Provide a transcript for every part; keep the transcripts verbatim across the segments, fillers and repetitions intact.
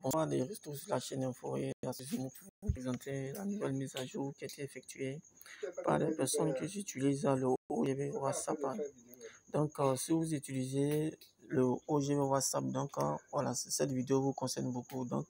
Bonsoir des retours sur la chaîne Info et à ce jour, pour vous présenter la nouvelle mise à jour qui a été effectuée par les personnes qui utilisent le O G B WhatsApp. Donc, euh, si vous utilisez le O G B WhatsApp, donc euh, voilà, cette vidéo vous concerne beaucoup. Donc,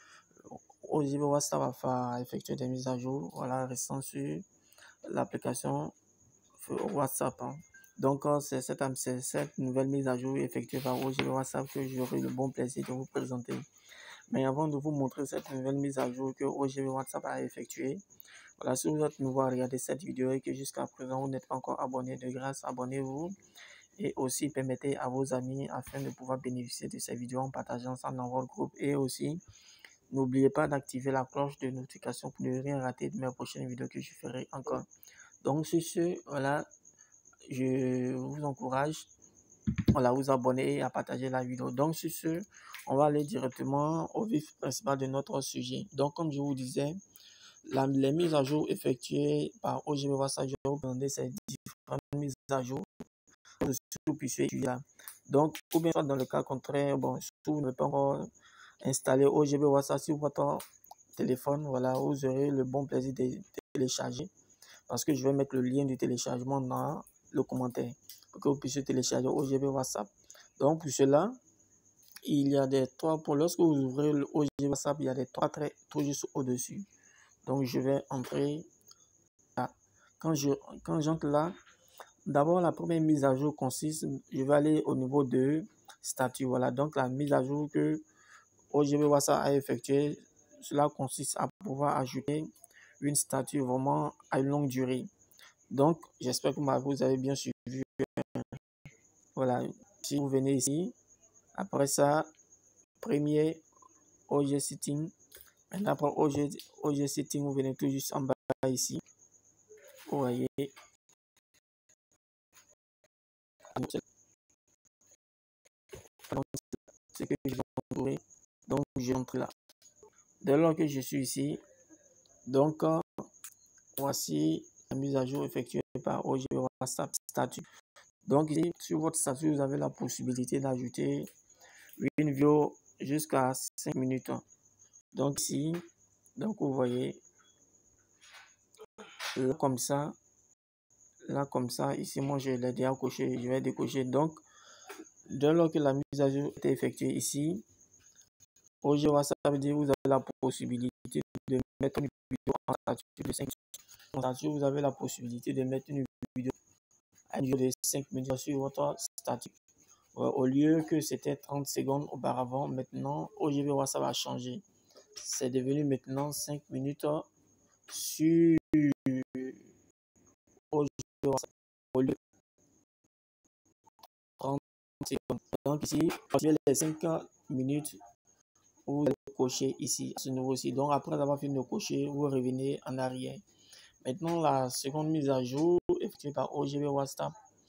O G B WhatsApp va effectuer des mises à jour, voilà, restant sur l'application WhatsApp. Hein. Donc, euh, c'est cette, cette nouvelle mise à jour effectuée par O G B WhatsApp que j'aurai le bon plaisir de vous présenter. Mais avant de vous montrer cette nouvelle mise à jour que O G B WhatsApp a effectuée, voilà, si vous êtes nouveau à regarder cette vidéo et que jusqu'à présent vous n'êtes pas encore abonné, de grâce, abonnez-vous et aussi permettez à vos amis afin de pouvoir bénéficier de ces vidéos en partageant ça dans votre groupe. Et aussi, n'oubliez pas d'activer la cloche de notification pour ne rien rater de mes prochaines vidéos que je ferai encore. Donc, sur ce, voilà, je vous encourage voilà, à vous abonner et à partager la vidéo. Donc, sur ce, on va aller directement au vif principal de notre sujet. Donc, comme je vous disais, la, les mises à jour effectuées par O G B WhatsApp, je vais vous présenter ces différentes mises à jour pour que vous puissiez utiliser là. Donc, ou bien soit dans le cas contraire, bon, si vous ne pouvez pas encore installer O G B WhatsApp sur votre téléphone, voilà, vous aurez le bon plaisir de télécharger parce que je vais mettre le lien du téléchargement dans le commentaire pour que vous puissiez télécharger O G B WhatsApp. Donc, pour cela, il y a des trois pour lorsque vous ouvrez le O G B WhatsApp, il y a des trois traits tout juste au-dessus. Donc, je vais entrer là. Quand je quand j'entre là, d'abord, la première mise à jour consiste, je vais aller au niveau de statut. Voilà, donc la mise à jour que O G B WhatsApp a effectuée, cela consiste à pouvoir ajouter une statut vraiment à une longue durée. Donc, j'espère que vous avez bien suivi. Voilà, si vous venez ici, après ça, premier O G Setting. Maintenant, après O G, O G Setting, vous venez tout juste en bas ici. Vous voyez. Ce que je vais trouver. Donc, j'entre là. Dès lors que je suis ici, donc, euh, voici la mise à jour effectuée par O G B WhatsApp statut. Donc, ici, sur votre statut, vous avez la possibilité d'ajouter une vidéo jusqu'à cinq minutes. Donc, ici, donc vous voyez, là, comme ça, là, comme ça, ici, moi, je l'ai déjà coché, je vais décocher. Donc, dès lors que la mise à jour est effectuée ici, O G B WhatsApp veut dire que vous avez la possibilité de mettre une vidéo en statut de cinq minutes. En statut, vous avez la possibilité de mettre une vidéo, une vidéo de cinq minutes sur votre statut. Au lieu que c'était trente secondes auparavant, maintenant, O G B WhatsApp a changé. C'est devenu maintenant cinq minutes sur O G B WhatsApp au lieu de trente secondes. Donc ici, les cinq minutes, vous allez cocher ici, à ce niveau-ci. Donc après avoir fini de cocher, vous revenez en arrière. Maintenant, la seconde mise à jour effectuée par O G B WhatsApp,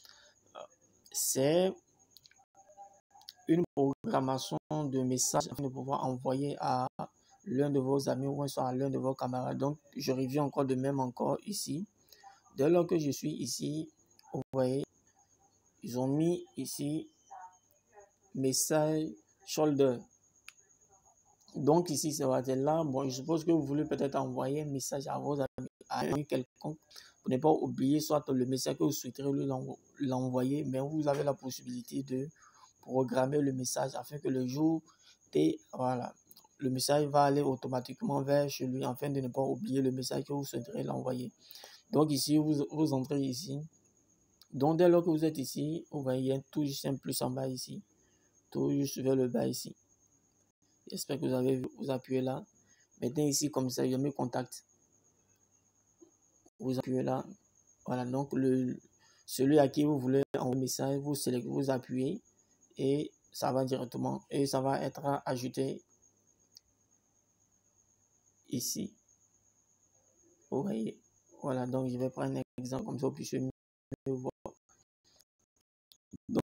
c'est une programmation de messages afin de pouvoir envoyer à l'un de vos amis ou soit à l'un de vos camarades. Donc, je reviens encore de même encore ici. Dès lors que je suis ici, vous voyez, ils ont mis ici message shoulder. Donc ici, c'est là. Bon, je suppose que vous voulez peut-être envoyer un message à vos amis, à un quelconque, pour ne pas oublier soit le message que vous souhaiterez lui l'envoyer, mais vous avez la possibilité de programmer le message afin que le jour T, voilà, le message va aller automatiquement vers chez lui afin de ne pas oublier le message que vous souhaiterez l'envoyer. Donc ici, vous, vous entrez ici. Donc dès lors que vous êtes ici, vous voyez, il y a tout juste un plus en bas ici, tout juste vers le bas ici. J'espère que vous avez vu, vous appuyez là. Maintenant ici, comme ça, il y a mes contacts. Vous appuyez là. Voilà, donc le, celui à qui vous voulez envoyer un message, vous sélectionnez, vous appuyez et ça va directement, et ça va être ajouté ici. Vous voyez. Voilà, donc je vais prendre un exemple comme ça, vous puissiez mieux voir. Donc,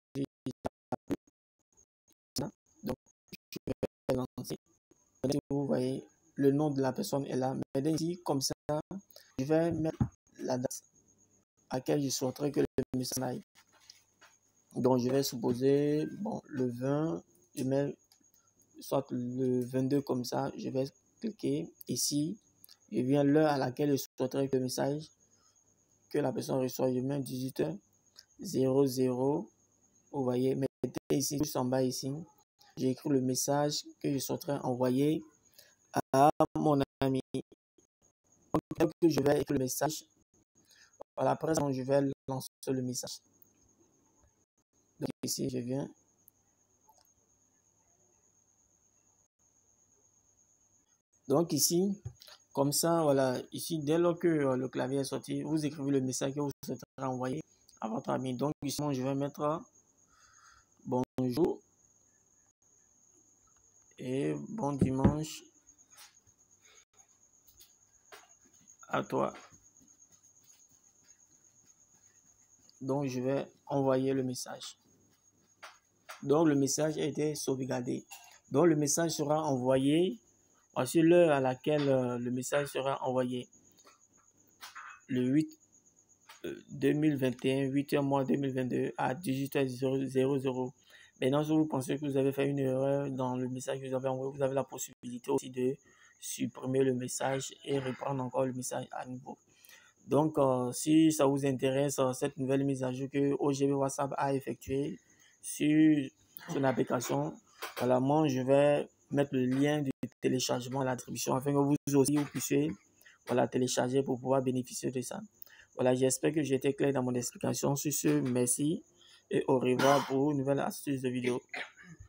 donc je vais lancer. Vous voyez, le nom de la personne est là. Mais ici, comme ça, je vais mettre la date à laquelle je souhaiterais que le message aille. Donc, je vais supposer, bon, le vingt, je mets soit le vingt-deux comme ça, je vais cliquer ici. Je viens l'heure à laquelle je souhaiterais que le message que la personne reçoit. Je mets dix-huit heures zéro zéro. Vous voyez, mettez ici, juste en bas ici. J'écris le message que je souhaiterais envoyer à mon ami. Donc, je vais écrire le message. Voilà, après, je vais lancer le message. Donc, ici, je viens. Donc, ici, comme ça, voilà, ici, dès lors que euh, le clavier est sorti, vous écrivez le message que vous souhaiterez envoyer à votre ami. Donc, ici, je vais mettre bonjour et bon dimanche à toi. Donc, je vais envoyer le message. Donc, le message a été sauvegardé. Donc, le message sera envoyé. Voici l'heure à laquelle euh, le message sera envoyé. Le huit deux mille vingt et un, huit mois deux mille vingt-deux à dix-huit heures zéro. Maintenant, si vous pensez que vous avez fait une erreur dans le message que vous avez envoyé, vous avez la possibilité aussi de supprimer le message et reprendre encore le message à nouveau. Donc, euh, si ça vous intéresse, euh, cette nouvelle mise à jour que O G B WhatsApp a effectuée sur son application, voilà, moi, je vais mettre le lien du téléchargement à la description afin que vous aussi vous puissiez voilà, télécharger pour pouvoir bénéficier de ça. Voilà, j'espère que j'ai été clair dans mon explication. Sur ce, merci et au revoir pour une nouvelle astuce de vidéo.